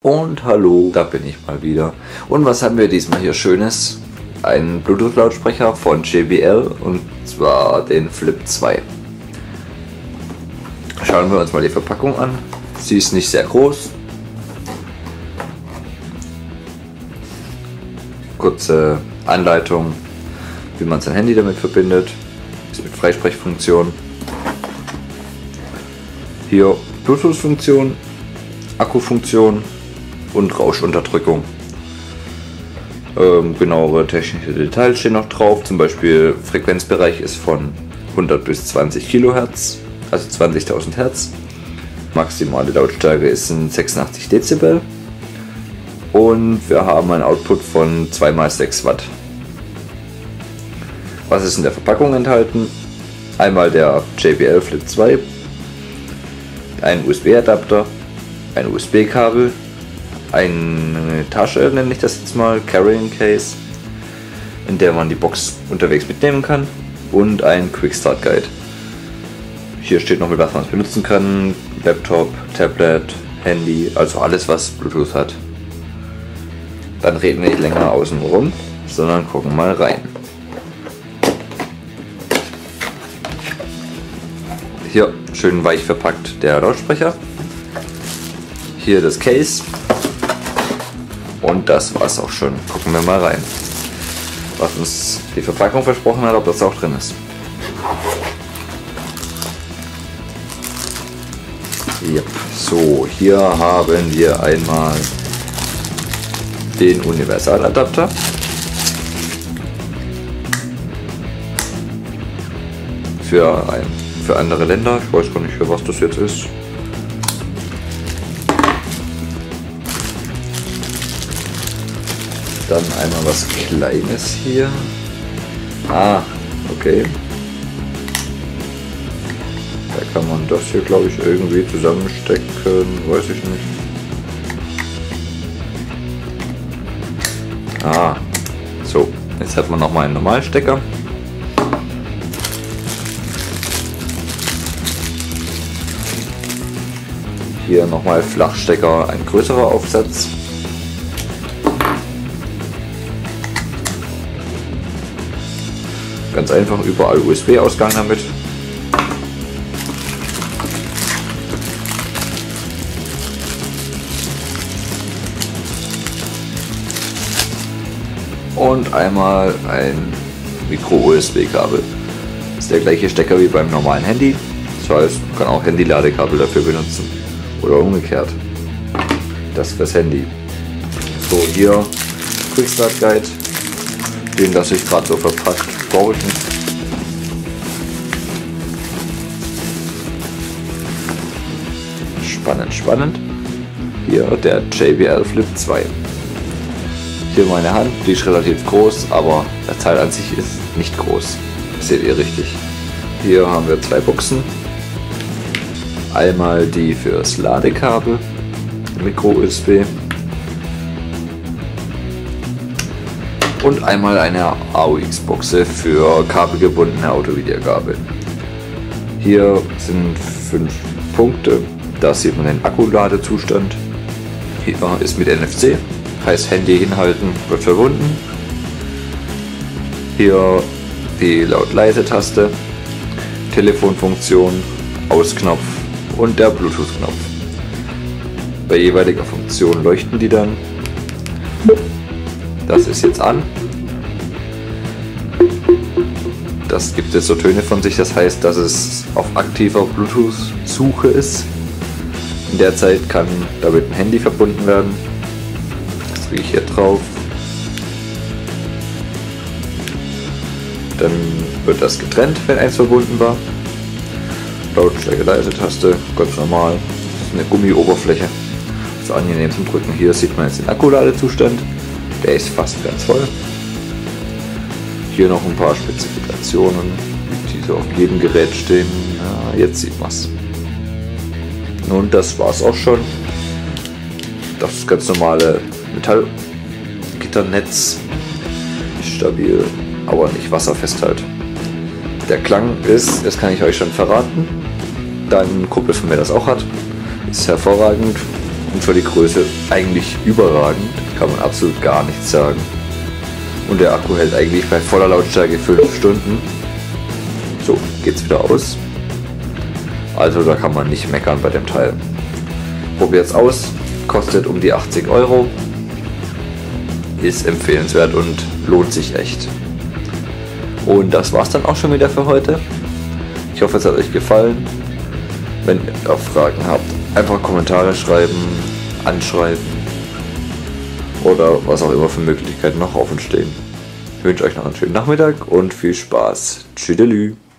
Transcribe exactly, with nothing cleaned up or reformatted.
Und hallo, da bin ich mal wieder. Und was haben wir diesmal hier Schönes? Ein Bluetooth-Lautsprecher von J B L und zwar den Flip zwei. Schauen wir uns mal die Verpackung an. Sie ist nicht sehr groß. Kurze Anleitung, wie man sein Handy damit verbindet. Ist mit Freisprechfunktion. Hier Bluetooth-Funktion, Akkufunktion und Rauschunterdrückung. Ähm, genauere technische Details stehen noch drauf, zum Beispiel Frequenzbereich ist von hundert bis zwanzig Kilohertz, also zwanzigtausend Hertz. Maximale Lautstärke ist sechsundachtzig Dezibel und wir haben einen Output von zwei mal sechs Watt. Was ist in der Verpackung enthalten? Einmal der J B L Flip zwei, ein U S B-Adapter, ein U S B-Kabel, eine Tasche, nenne ich das jetzt mal, Carrying Case, in der man die Box unterwegs mitnehmen kann, und ein Quick Start Guide. Hier steht noch, mit was man es benutzen kann: Laptop, Tablet, Handy, also alles, was Bluetooth hat. Dann reden wir nicht länger außen rum, sondern gucken mal rein. Hier schön weich verpackt der Lautsprecher. Hier das Case. Und das war's auch schon. Gucken wir mal rein, was uns die Verpackung versprochen hat, ob das auch drin ist. Yep. So, hier haben wir einmal den Universaladapter. Für, ein, für andere Länder. Ich weiß gar nicht, für was das jetzt ist. Dann einmal was Kleines hier. Ah, okay. Da kann man das hier, glaube ich, irgendwie zusammenstecken. Weiß ich nicht. Ah, so. Jetzt hat man noch mal einen normalen Stecker. Hier nochmal Flachstecker, ein größerer Aufsatz. Ganz einfach, überall U S B-Ausgang damit. Und einmal ein Micro-U S B-Kabel. Das ist der gleiche Stecker wie beim normalen Handy. Das heißt, man kann auch Handy-Ladekabel dafür benutzen. Oder umgekehrt. Das fürs Handy. So, hier Quick Start Guide. Den lasse ich gerade so verpackt. Brauche ich nicht. Spannend, spannend. Hier der J B L Flip zwei. Hier meine Hand, die ist relativ groß, aber das Teil an sich ist nicht groß. Das seht ihr richtig. Hier haben wir zwei Buchsen. Einmal die fürs Ladekabel, Micro-U S B. Und einmal eine A U X-Buchse für kabelgebundene Autowiedergabe. Hier sind fünf Punkte. Da sieht man den Akkuladezustand. Hier ist mit N F C, heißt Handy hinhalten, wird verbunden. Hier die Laut-Leise-Taste, Telefonfunktion, Ausknopf und der Bluetooth-Knopf. Bei jeweiliger Funktion leuchten die dann. Das ist jetzt an. Das gibt jetzt so Töne von sich, das heißt, dass es auf aktiver Bluetooth-Suche ist. In der Zeit kann damit ein Handy verbunden werden. Das drücke ich hier drauf. Dann wird das getrennt, wenn eins verbunden war. Lautstärke, Leise-Taste, ganz normal. Das ist eine Gummioberfläche. Das ist angenehm zum Drücken. Hier sieht man jetzt den Akkuladezustand. Der ist fast ganz voll. Hier noch ein paar Spezifikationen, die so auf jedem Gerät stehen. Ja, jetzt sieht man es. Nun, das war's auch schon. Das ganz normale Metallgitternetz ist stabil, aber nicht wasserfest halt. Der Klang ist, das kann ich euch schon verraten, da ein Kumpel von mir das auch hat, ist hervorragend Und für die Größe eigentlich überragend, kann man absolut gar nichts sagen. Und der Akku hält eigentlich bei voller Lautstärke fünf Stunden. So, geht's wieder aus. Also da kann man nicht meckern bei dem Teil. Probiert's aus, kostet um die achtzig Euro. Ist empfehlenswert und lohnt sich echt. Und das war's dann auch schon wieder für heute. Ich hoffe, es hat euch gefallen. Wenn ihr auch Fragen habt, einfach Kommentare schreiben, anschreiben oder was auch immer für Möglichkeiten noch offen stehen. Ich wünsche euch noch einen schönen Nachmittag und viel Spaß. Tschüdelü.